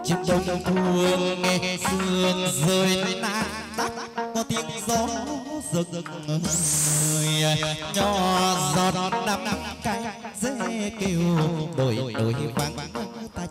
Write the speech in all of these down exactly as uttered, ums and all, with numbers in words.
chiếc đông thương nghe sương rơi nát tắt có tiếng gió rực rực người nhỏ giọt năm cái dễ kêu đổi đổi vắng tách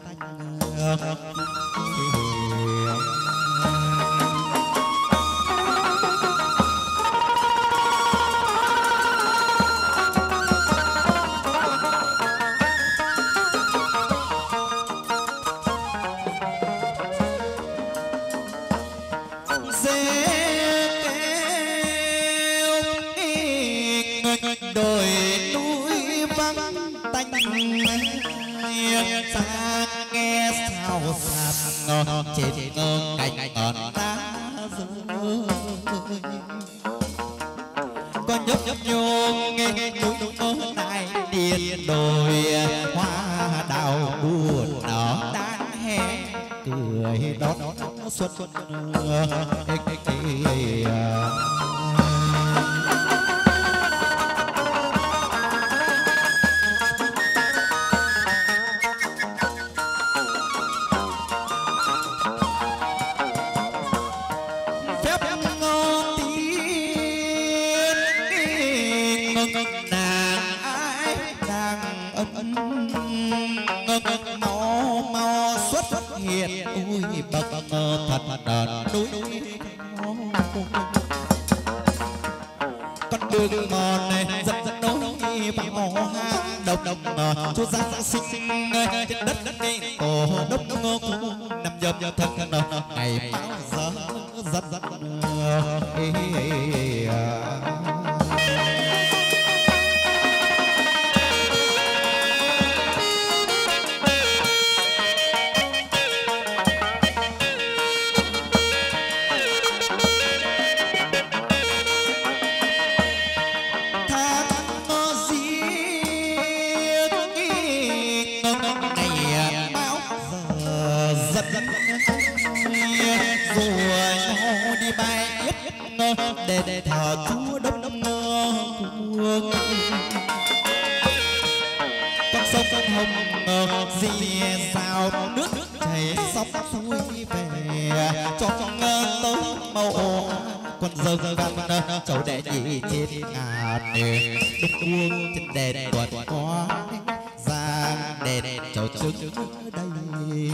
đồi núi vắng tanh xa nghe sao sạt trên cành ngọn đá rơi có nhấp nhấp nhô nghe núi mơ đại điện đồi hoa đào buồn nó đã hè cười đón xuân xuân con đường mòn này rất rất nối vào hang độc độc chú giang sinh trên đất đất đi tổ đốc ngô nằm dầm thân ngày bao giờ rất rất để để thờ chúa đốc đốc cuồng con sông con hồng dì rào nước chảy sóng xuôi về cho trong tối màu con dâu văn cháu đệ nhị trên ngạt đúc uống trên đèn tuột có ra đèn cháu trước đây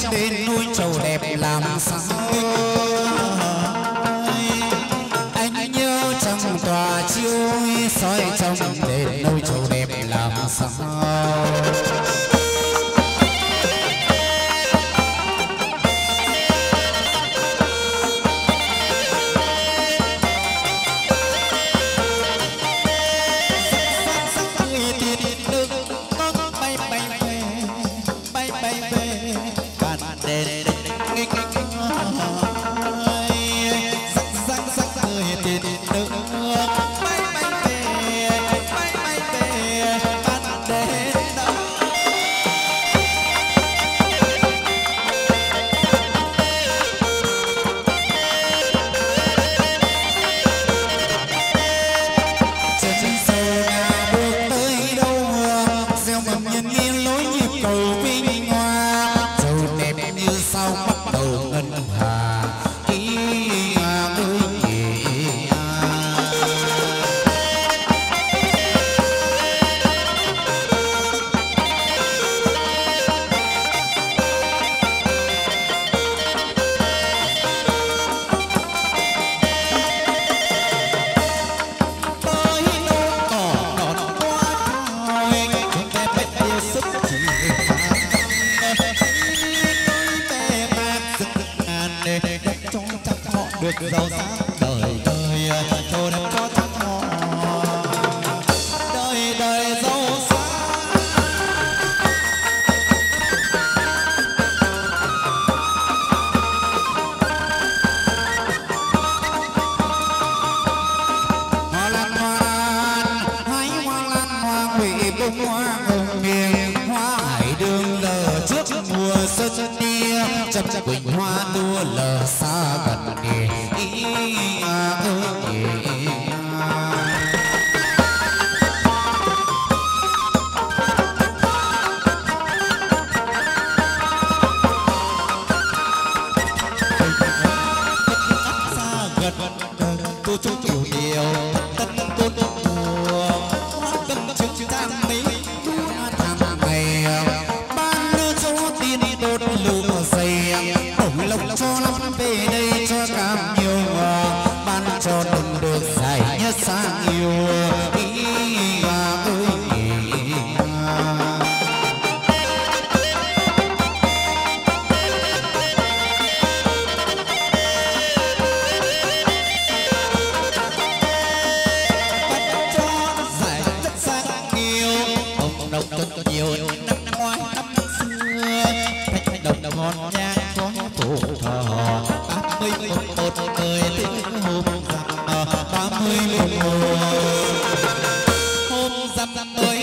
đền núi trầu đẹp làm sao anh nhớ trong tòa chiêu soi trong đền núi trầu đẹp làm sao được giàu sang đời đời thôi đẹp cho chắc họ đời đời giàu sang hoa lan hoa lan hái hoa lan hoa hủy bông hoa hồng miền hoa hải đường lờ trước mùa xuân đi chập chập quỳnh hoa đua lờ xa gần đi tôi chú kiểu điều tân tôn mùa hoa cân trước trang mỹ tháng ngày ban đưa cho tin đốt lụ dày bổng lộc cho lắm về đây cho cam nhiều ban cho đừng được giải nhất sang yêu ý và ơi nhiều năm ngoái năm xưa thanh đồng ngon nhang có tổ thọ ba mươi một người tiếng hôm rằm ba mươi một hôm rằm mới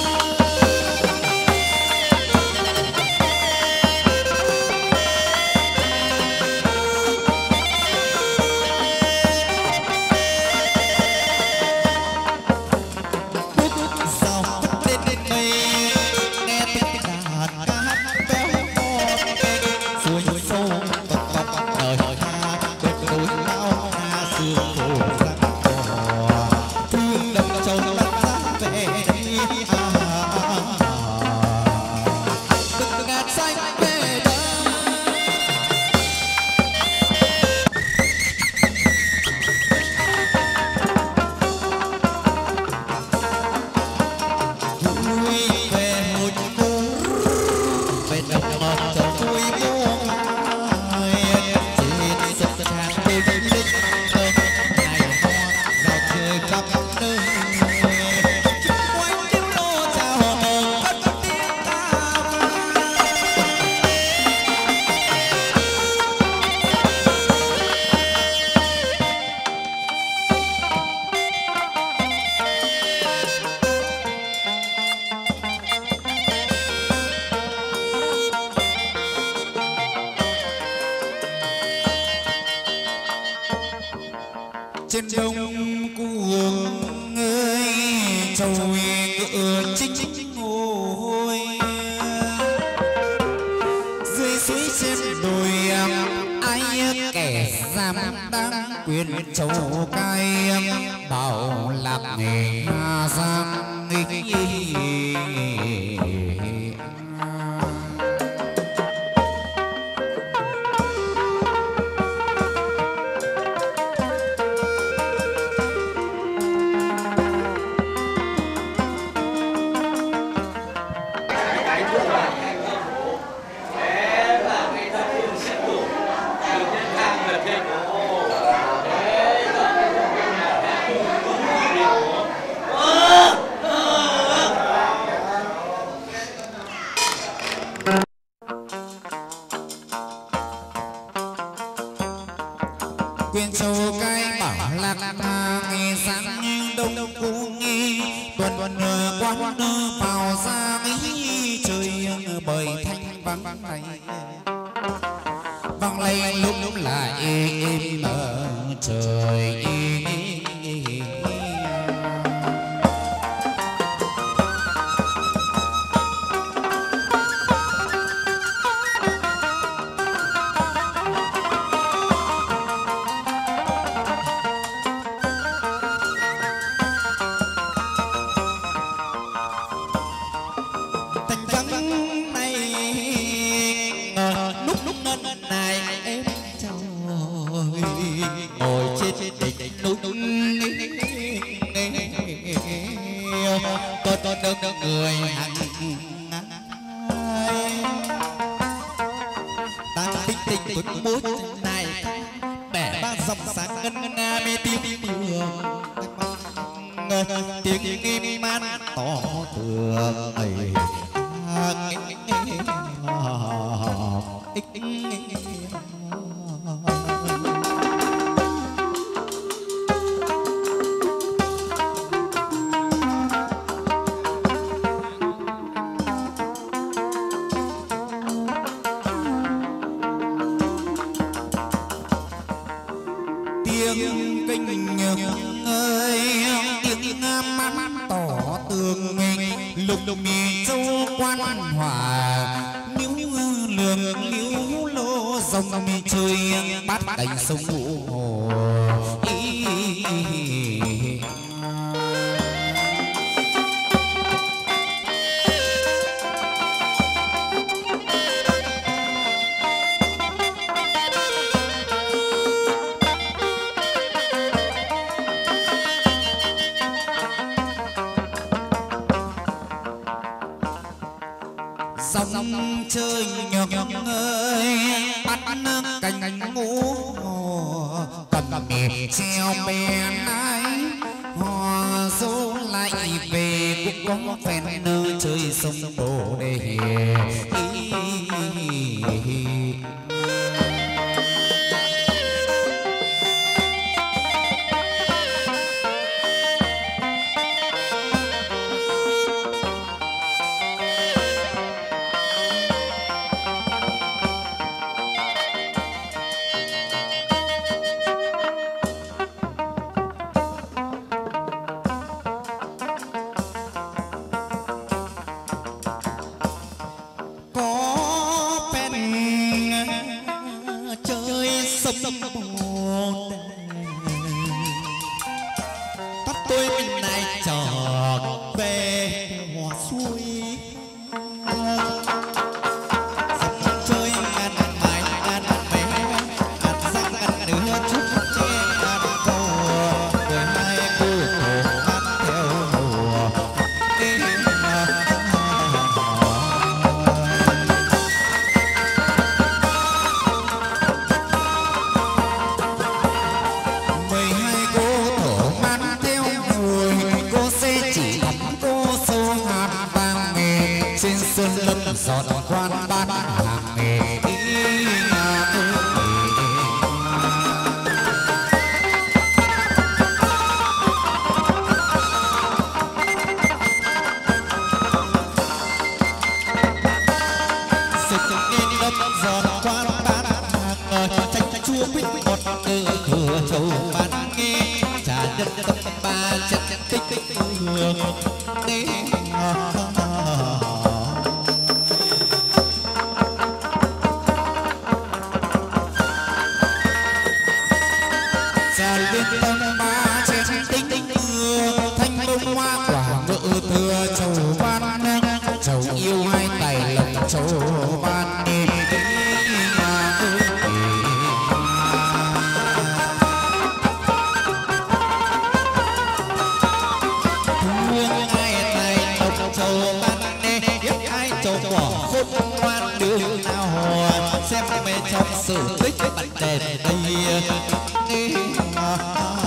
trên đông cuồng ơi trầu ngựa chích chích ngồi dưới suối trên đồi ai kẻ giam đang quyền trầu cai bảo lạc nghề giang nghịch tuần quan vào ra ý trời bời thanh vắng này vang lên lúc lúc lại êm ở trời người hằng đang tinh tinh tuấn bút này bẻ ba dòng sáng ngân nga mê tiếng đường tiếng nghiêm man tỏ tường ấy đánh sông ngũ hồ dòng chơi nhọc ơi bắt cành ngũ cầm mẹ treo bè nái hò dỗ lại về cũng có phen nơi chơi sông bồ đề giọt quan ban hàng nghề xem mê trong sự tích bạch đèn đây